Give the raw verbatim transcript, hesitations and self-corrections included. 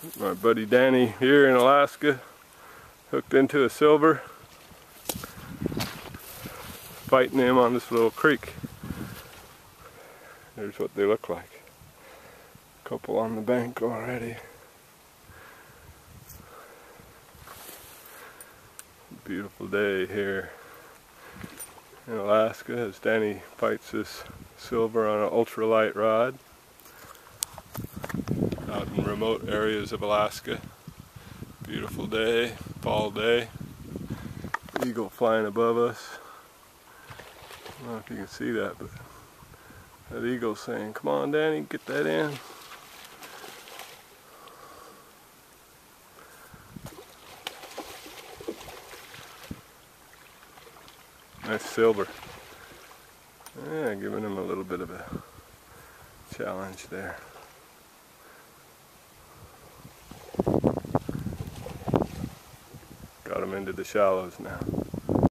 My buddy Danny here in Alaska, hooked into a silver, fighting him on this little creek. Here's what they look like. A couple on the bank already. Beautiful day here in Alaska as Danny fights this silver on an ultralight rod out in remote areas of Alaska. Beautiful day, fall day. Eagle flying above us. I don't know if you can see that, but that eagle's saying, "Come on, Danny, get that in." Nice silver. Yeah, giving him a little bit of a challenge there. Got him into the shallows now.